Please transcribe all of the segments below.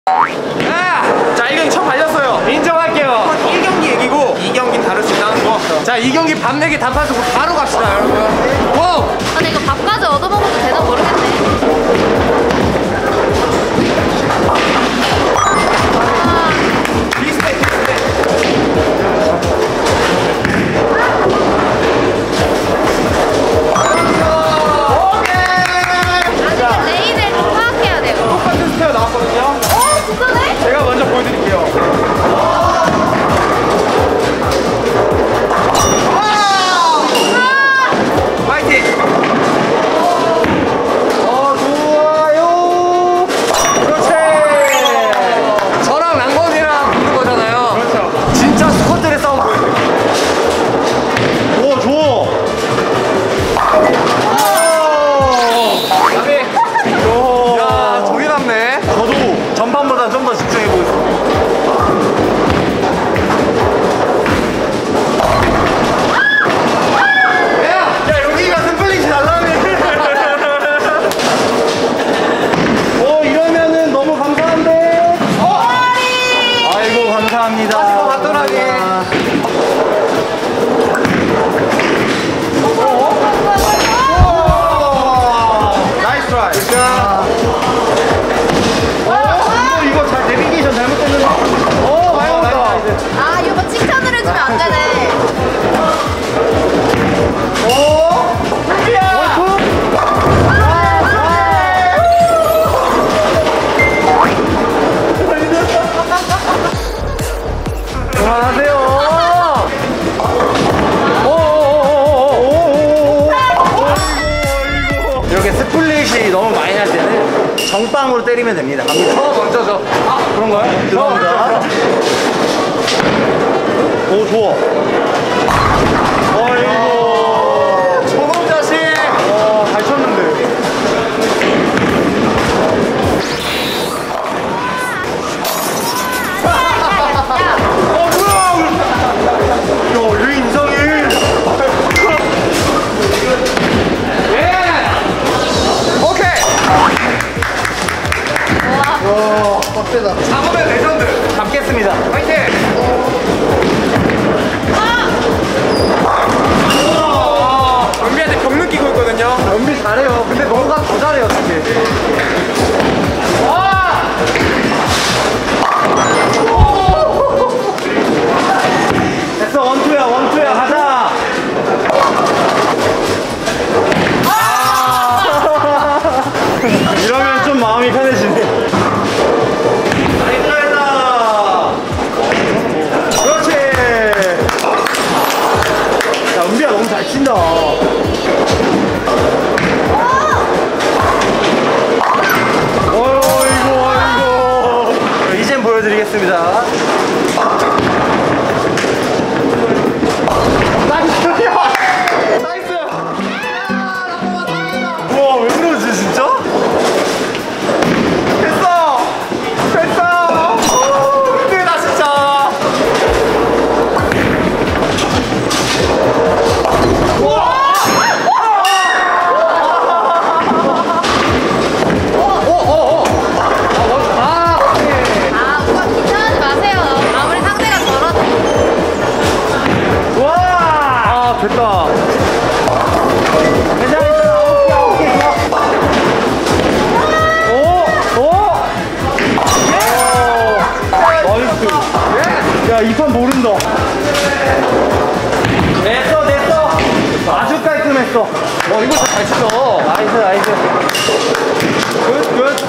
자, 1경기 처음 발렸어요. 인정할게요. 1경기 얘기고 2경기 다를 수 있다는 거. 자, 2경기 밥 내기 단판 승부 바로 갑시다, 여러분. 고! 근데 이거 밥까지 얻어먹어도 되나 모르겠네. 비슷해. 레인을 좀 파악해야 돼요. 똑같은 스테어 나왔거든요. 진짜네? 제가 먼저 보여드릴게요. 파이팅! 좋아요. 그렇지. 저랑 랑건이랑 붙는 거잖아요. 그렇죠. 진짜 스쿼트의 싸움 보여드릴게요. 오, 좋아. 야, 저기 남네. 저도 전판보다 좀 더 집중해보겠습니다. 야, 여기가 스플릿이 날라네. 이러면은 너무 감사한데. 아이고, 감사합니다. 하지마, 맞더라니. 나이스 트라이. 이거 잘 내비게이션 잘못됐는데. 많이 온다. 아, 이거 칭찬을 해주면 안 되네. 그만하세요. 이렇게 스플릿이 너무 많이 날 때는 정빵으로 때리면 됩니다. 갑니다. 먼저죠. 그런가요? 죄송합니다. 오, 좋아. 어이구. 저놈 자식. 잘 쳤는데. 뭐야? 얘 이상해. 빡세다. 잡으면 레전드. 잡겠습니다. 화이팅! 은비한테 병 느끼고 있거든요. 은비 잘해요. 근데 너가 더 잘해요, 어떻게. 됐어, 원투야. 가자. 이러면 좀 마음이 편해지네. 그렇지. 야, 은비야 너무 잘 친다. 어이구. 이젠 보여드리겠습니다. 나이스. 우와, 왜 그러지 진짜? 됐어. 힘들다 진짜. 오빠 긴장하지 마세요. 아무리 상대가 저러도. 됐다. 괜찮아. 아홉 개 좋아. 나이스. 야, 이 판 모른다. 됐어. 아주 깔끔했어. 이거 잘 치죠. 나이스. 굿.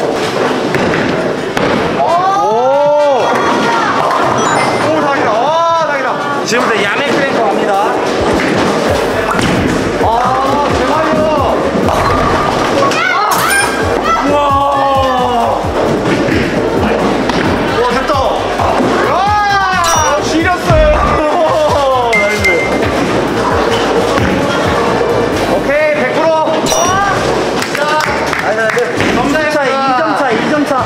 오, 다행이다. 지금부터 야매 클랭커 갑니다. 대박이야. 우와, 됐다. 지렸어요. 나이스. 오케이, 100%. 나이스. 2점 차.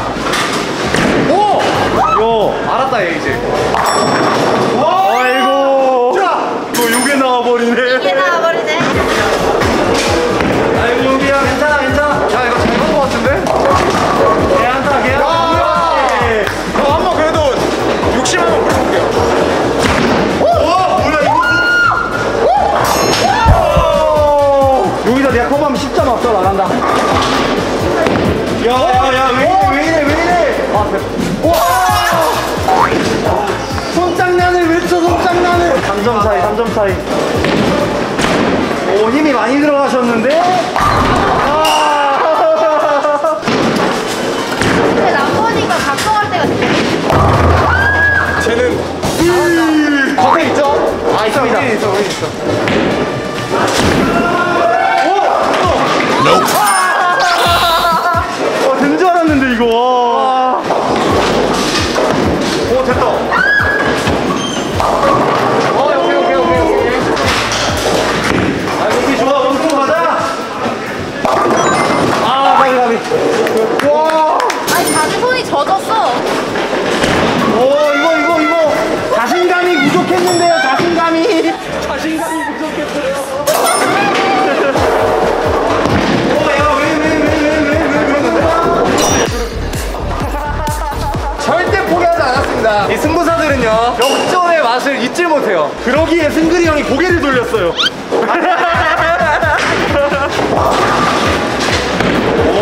오! 알았다, 얘 이제. 아이고. 또 요게 나와버리네. 이게 나와버리네. 아이고, 용비야, 괜찮아. 야, 이거 잘 본 것 같은데? 걔 한타. 스타일. 오, 힘이 많이 들어가셨는데? 근데 남편이가 가끔 할 때가 되게 쟤는 거기 있죠? 아 있습니다. 우리 있어. 된 줄 알았는데 이거. 오 됐다. 오케이. 아, 여기 좋아. 멈춰 가자. 아, 가비. 와. 아니 다들 손이 젖었어. 오, 이거. 자신감이 부족했는데요, 자신감이 부족했어요. 오, 야, 왜. 절대 포기하지 않았습니다. 이 승부사들은요 역전의 맛을 잊질 못해요. 그러기에 승근이 형이 고개를 돌렸어요. 오,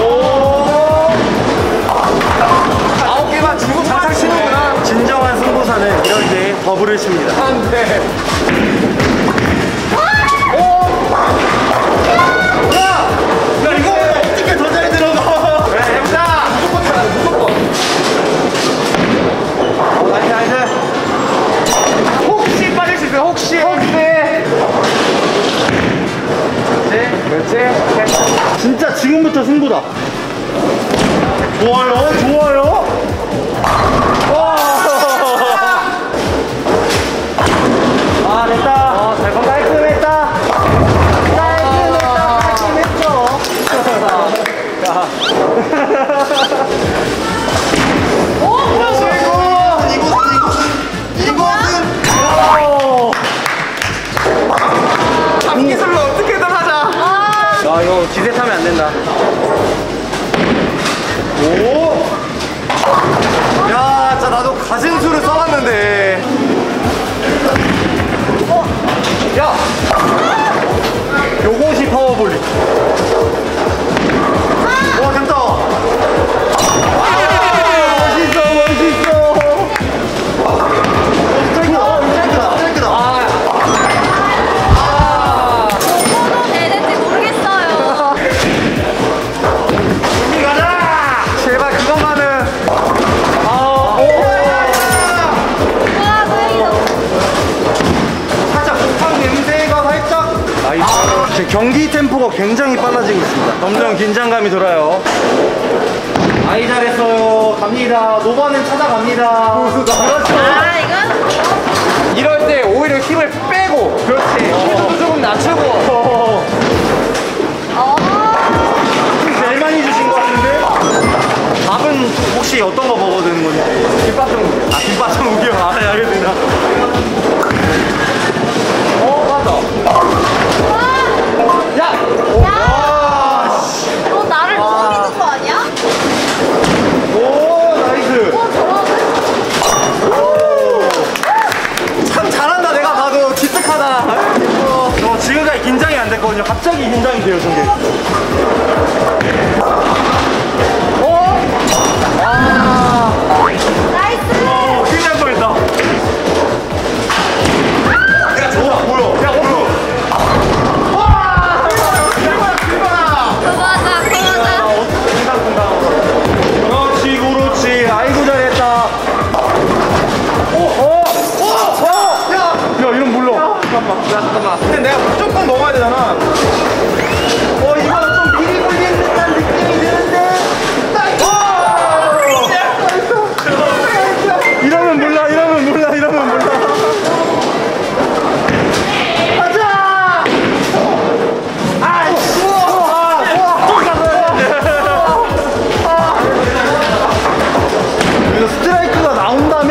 9개만 주고 장착 치는구나. 진정한 승부사는 이럴 때 더블을 칩니다. 안돼. 야, 이거 어떻게 더 잘 들어가? 그래 해보자. 무조건 잘해 무조건. 나이스. 혹시 빠질 수 있어요 혹시. 그렇지. 진짜 지금부터 승부다. 좋아요. 아, 됐다. 깔끔했다. 기술로 어떻게든 하자. 야, 이거 기세 타면 안 된다. 오! 야, 진짜 나도 가진 수를 써봤는데. 야, 요것이 파워볼링. 와, 됐다. 멋있어. 스트라이크다. 뭐도 되는지 모르겠어요. 준비 가자. 제발 그것만은. 와 다행이다. 살짝 복탕 냄새가 살짝. 나이스. 지금 경기 템포가 굉장히 빨라지고 있습니다. 점점 긴장감이 돌아요. 아이 잘했어요. 갑니다. 노바는 찾아갑니다. 그렇죠. 아 이건 이럴 때 오히려 힘을 빼고. 그렇지. 힘도 조금 낮추고. 힘 제일 많이 주신 것 같은데? 밥은 혹시 어떤 거 먹어드는 건지? 뒷받침. 아, 김밥전 우겨. 아, 네, 알겠습니다. 맞아. 야! 야! 너 나를 못 믿는 거 아니야? 오, 나이스. 저러네? 참 잘한다 내가 봐도. 기특하다. 저 지금까지 긴장이 안 됐거든요. 갑자기 긴장이 돼요, 저게. 나이스! 큰일 날 뻔했다. 야, 저거 뭐야? 야, 뭐야? 그거하자. 그렇지. 아이고, 잘했다. 야, 이런 몰라. 잠깐만. 근데 내가 무조건 먹어야 되잖아. 이거 좀 미리 굴리는 듯한 느낌이 드는데. 이러면 몰라. 가자! 이거 스트라이크가 나온다면?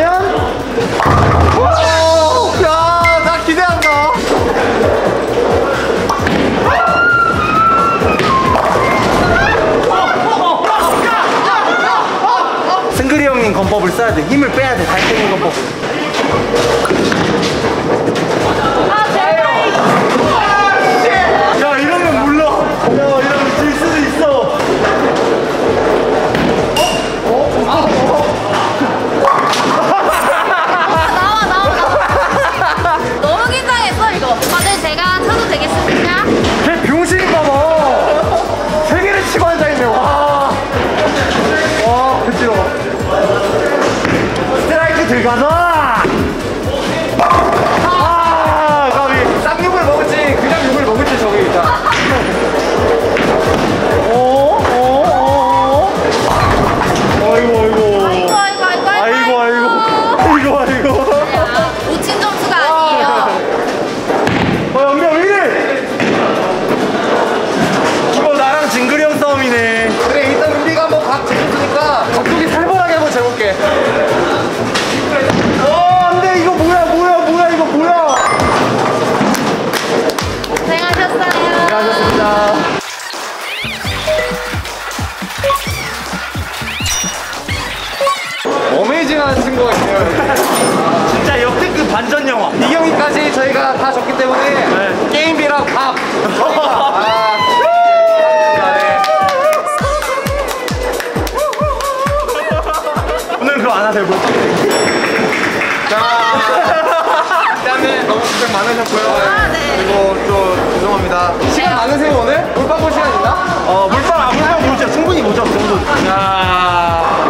야, 나 기대한다. 승글이 형님 건법을 써야 돼. 힘을 빼야 돼. 달팽이 건법. 아 제발. 야, 이러면 몰라. 이러면 질 수도 있어. 나와. 너무 긴장했어 이거. 스트라이크 들어가자. 아, 까비. 쌍욕을 먹을지 그냥 욕을 먹을지 저게 일단. 아이고. 놓친 점수가 아니에요. 연비야 왜 이래? 이거 나랑 징그리 형 싸움이네. 그래 일단 우리가 한번 각 재밌으니까 각도기 살벌하게 한번 재볼게. 안돼 이거 뭐야 이거 뭐야? 고생하셨어요. 수고하셨습니다. 어메이징한 친구가 있네요. 진짜 역대급 반전 영화. 이 경기까지 저희가 다 졌기 때문에 네. 게임비랑 밥 저희가 오늘 그거 안 하세요? 뭐? 자 일단은 너무 고생 많으셨고요. 아, 네. 그리고 또 죄송합니다. 시간 많으세요 오늘? 물방 볼 시간 있나? 물방 보죠. 충분히 보죠. 그 정도. 자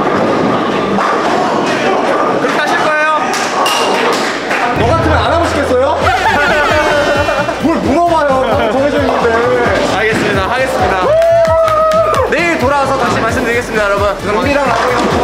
그렇게 하실 거예요? 너 같으면 안 하고 싶겠어요? 뭘 물어봐요. 방금 정해져 있는데. 알겠습니다. 하겠습니다. 내일 돌아와서 다시 말씀드리겠습니다, 여러분. 우리랑 라고 형